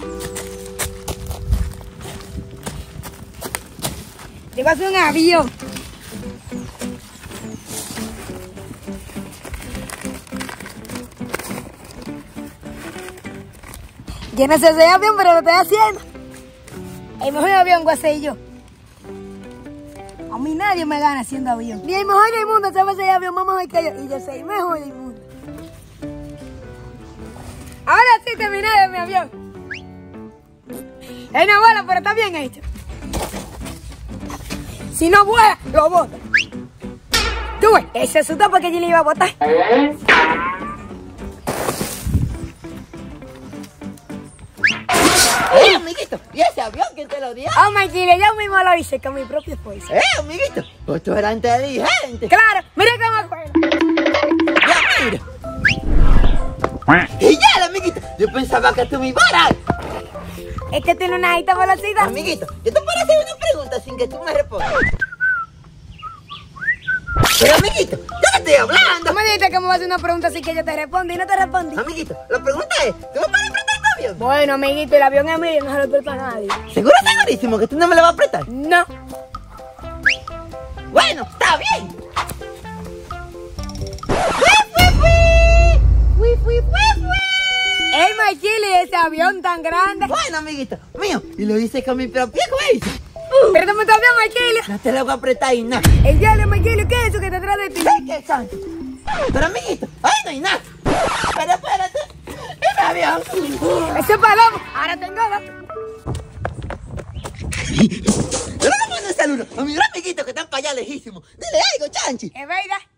Te vas a un avión. Yo no sé hacer avión, pero lo estoy haciendo. El mejor avión voy a ser yo. A mí nadie me gana haciendo avión. Ni el mejor del mundo sabe hacer avión más mejor que yo. Y yo soy el mejor del mundo. Ahora sí terminé de mi avión. Es una bola, pero está bien hecho. Si no vuela, lo boto. Tú ves, ese asustó porque yo le iba a botar. Amiguito, ¿y ese avión quién te lo dio? Oh, Maquile, yo mismo lo hice con mi propio esfuerzo. Amiguito, pues tú eras inteligente. Claro, mira cómo juega. Ya, mira. Y ya, amiguito, yo pensaba que tú me ibas a dar. Es que tiene una alta velocidad. Amiguito, yo te puedo hacer una pregunta sin que tú me respondas. Pero, amiguito, yo te estoy hablando. Tú me dijiste que me vas a hacer una pregunta así que yo te respondo y no te respondí. Amiguito, la pregunta es, ¿tú me puedes prestar tu avión? Bueno, amiguito, el avión es mío y no se lo presta a nadie. ¿Seguro, segurísimo que tú no me lo vas a prestar? No. Bueno, está bien. ¡Ey, Maquile, ese avión tan grande! Bueno, amiguito, mío, y lo hice con mi propio esfuerzo. ¡Préstame tu avión, Maquile! No te lo voy a apretar y nada. ¡Ey, dale, Maquile! ¿Qué es eso que te trae de ti? ¿Qué santo? Pero, amiguito, ahí no hay nada. Pero espérate, ¡es mi avión! ¡Ese palomo! ¡Ahora tengo dos! Yo no le mando un saludo a mis amiguitos que están para allá lejísimos. Dile algo, chanchi. Es verdad.